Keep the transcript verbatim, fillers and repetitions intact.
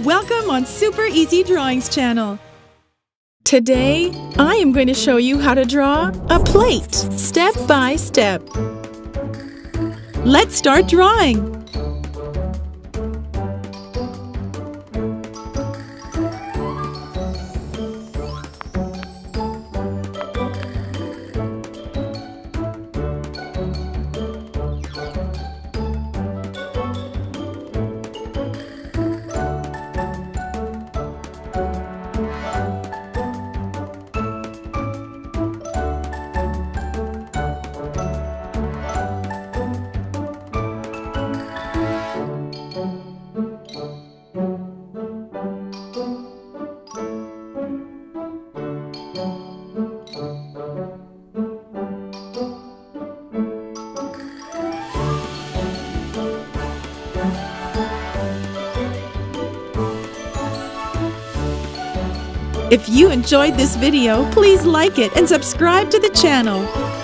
Welcome on Super Easy Drawings channel. Today, I am going to show you how to draw a plate, step by step. Let's start drawing. If you enjoyed this video, please like it and subscribe to the channel.